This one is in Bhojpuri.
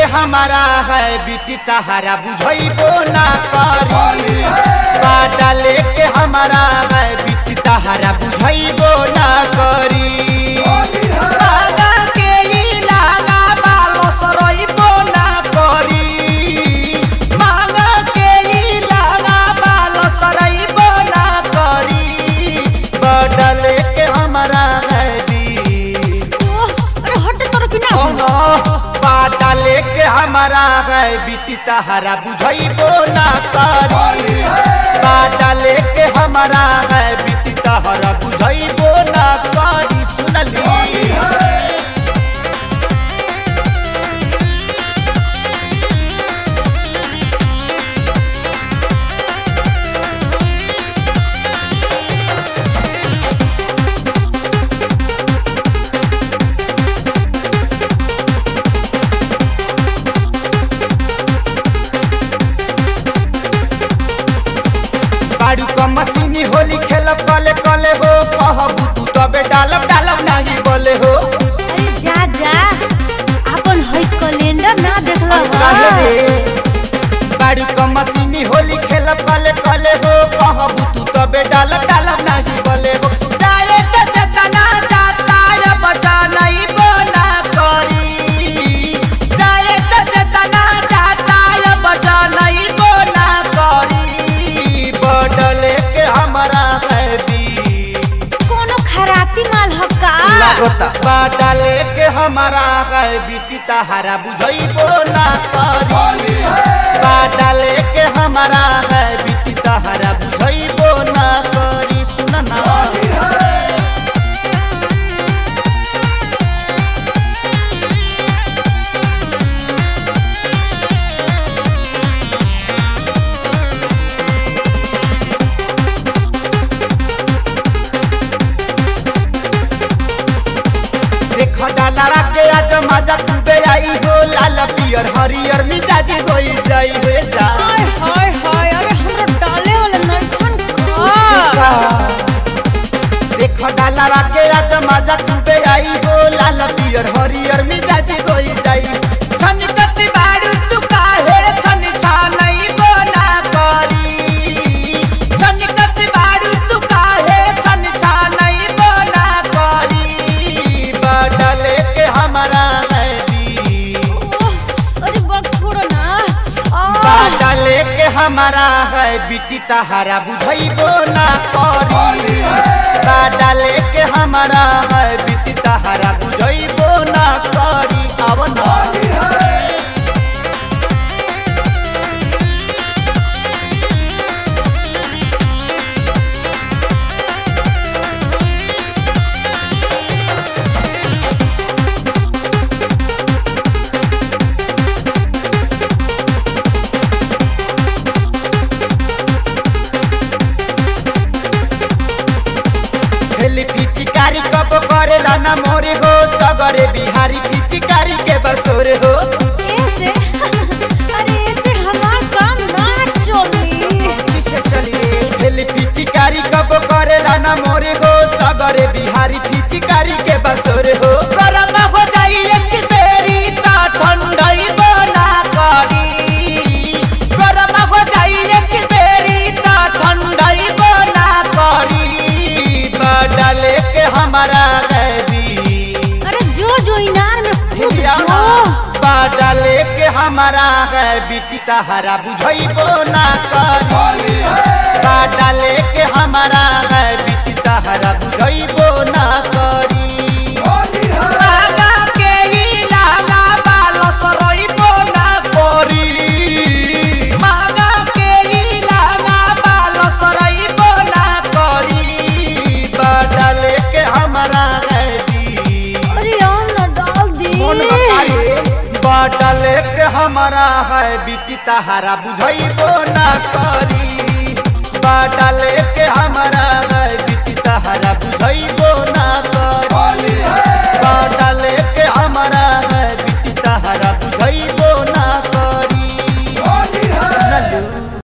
हमारा है बिटी तहारा बुझैबो ना करी। बाटा लेके हमारा है बिटी तहारा बुझैबो ना करी। बागा के ई लागा बालो सरैबो ना करी। बागा के ई लागा बालो सरैबो ना करी। बाटा लेके हमारा है बाटा लेके हमारा है बिटी तहारा बुझैबो ना करी। बाटा लेके हमारा है बिटी तहारा बुझैबो ना करी। सुनली बारू का मशीनी होली खेलब कले कले हो। कहबू तू तबे डालब डालब नहीं बोले हो। अरे जा जा अपन हई कैलेंडर ना देखला बारू का मशीनी होली खेलब कले कले हो। कहबू तू तबे डालब डालब नहीं बोले हो। जाए त जतना जाता या बचा नहीं बना करी। जाए त जतना जाता या बचा नहीं बना करी। बदले के हमारा है कोनो खराती माल हका लागता। बाटा लेके हमारा है बिटी तहारा बुझैबो ना करी। बाटा लेके हमारा है बिटी तहारा बुझैबो ना करी। सुन ना देखो डाला के आज मजा खूबे आई हो। लाल पियर हरियर मिजाज होई जाई हो जा। हाय हाय हाय अरे हमरा डाले वाला नइखन का। देखो डाला के आज मजा खूबे आई हो। लाल पियर हरियर मिजाज होई जाई। छन कति बारू तू काहे छन छानई बना करी। छन कति बारू तू काहे छन छानई बना करी। बदले के हमारा है अरे बक छोड़ो ना। बाटा लेके हमारा है बिटी तहारा बुझैबो ना करी। बाटा लेके हमारा है बिटी तहारा बुझैबो ना करी। अब ना हेली पिचकारी कब करेला ना मोरे हो। सगरे बिहारी पिचकारी के बरसोरे हो। ऐसे अरे ऐसे हमार काम ना चली। किसे चलिए हेली पिचकारी कब करेला ना मोरे हो। सगरे बिहारी पिचकारी के बरसोरे हो। गरम हो जाई एक बेरी ता ठंडई बना करी। गरम हो जाई एक बेरी ता ठंडई बना करी। बाटा लेके हमारा अरे जो इनार में कूद जो। बाटा लेके हमारा है बिटी तहारा बुझैबो ना करी। बाटा लेके हमारा है बिटी तहारा बुझैबो ना करी। बागा के ई लागा बालो सरैबो ना करी। बागा के ई लागा बालो सरैबो ना करी। बाटा लेके हमारा है अरे और ना डाल दी। बाटा लेके हमारा है बिटी तहारा बुझैबो ना करी। बाटा लेके हमारा है